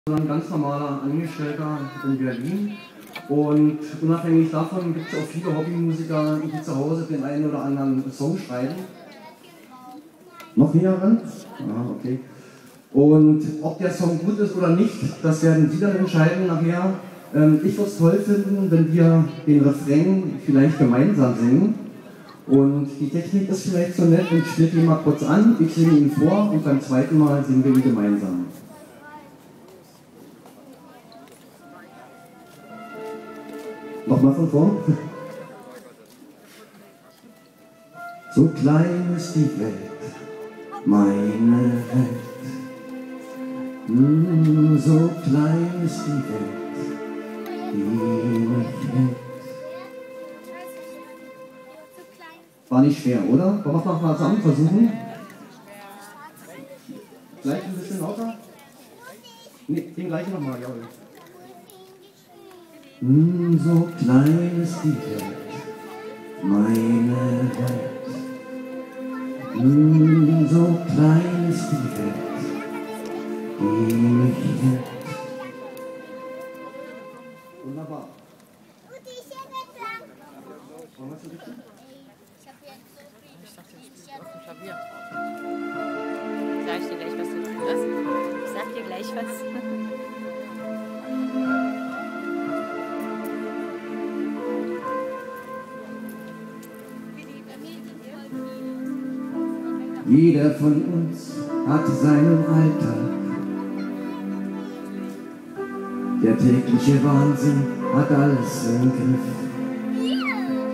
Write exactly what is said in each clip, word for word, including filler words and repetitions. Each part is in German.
Ein ganz normaler Angestellter in Berlin, und unabhängig davon gibt es auch viele Hobbymusiker, die zu Hause den einen oder anderen Song schreiben. Noch näher ran? Ah, okay. Und ob der Song gut ist oder nicht, das werden Sie dann entscheiden nachher. Ähm, ich würde es toll finden, wenn wir den Refrain vielleicht gemeinsam singen. Und die Technik ist vielleicht so nett und spielt ihn mal kurz an. Ich singe ihn vor und beim zweiten Mal singen wir ihn gemeinsam. Nochmal von vorn. So klein ist die Welt, meine Welt. Mm, so klein ist die Welt, die mich hält. War nicht schwer, oder? Wollen wir es noch mal zusammen versuchen? Gleich ein bisschen lauter? Ne, den gleichen nochmal, jawohl. Mm, so klein ist die Welt, meine Welt. Mm, so klein ist die Welt, die mich hält. Wunderbar. Wollen wir es richten? Ich dachte, ich spiele auf dem Klavier. Sag ich dir gleich was du was? Ich sag dir gleich was. Jeder von uns hat seinen Alltag. Der tägliche Wahnsinn hat alles im Griff.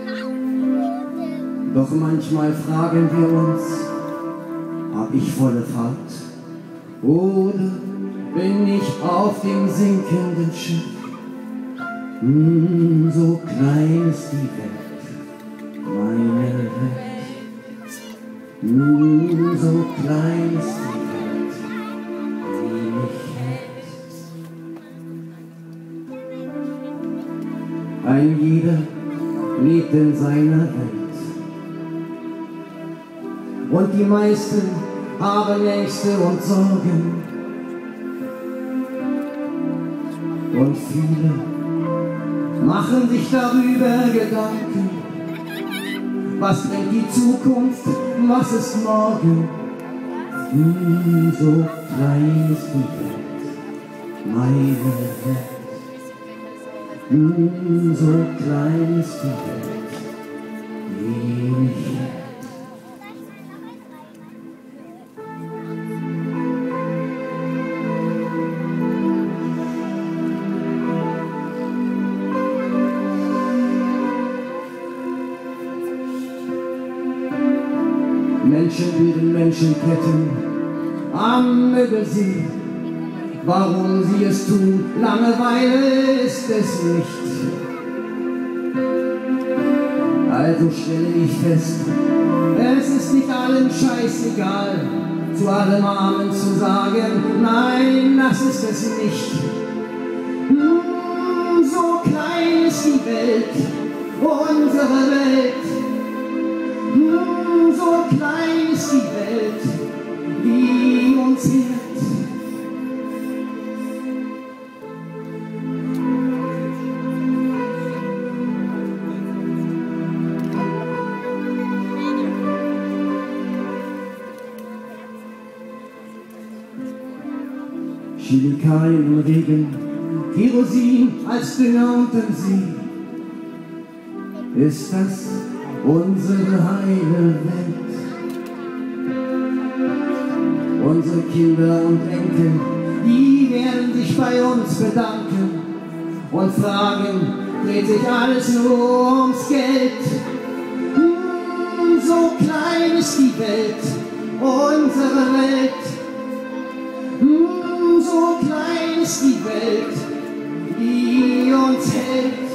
Doch manchmal fragen wir uns, hab ich volle Fahrt oder bin ich auf dem sinkenden Schiff? Hm, so klein ist die Welt, meine Welt. Mm, so klein ist die Welt, die mich hält. Ein jeder lebt in seiner Welt, und die meisten haben Ängste und Sorgen, und viele machen sich darüber Gedanken. Was bringt die Zukunft? Was ist morgen? Hm, so klein ist die Welt, meine Welt. Hm, so klein ist die Welt, die mich hält. Menschen bilden Menschenketten am Mittelsee. Warum sie es tun, Langeweile ist es nicht. Also stelle ich fest, es ist nicht allen scheißegal, zu allem Armen zu sagen, nein, das ist es nicht. Hm, so klein ist die Welt, unsere Welt. Hm, so klein ist die Welt, die uns hält. Chemikalien im Regen, Kerosin als Dünger unten See. Ist das unsere heile Welt? Unsere Kinder und Enkel, die werden sich bei uns bedanken und fragen, dreht sich alles nur ums Geld? Hm, so klein ist die Welt, unsere Welt. Hm, so klein ist die Welt, die uns hält.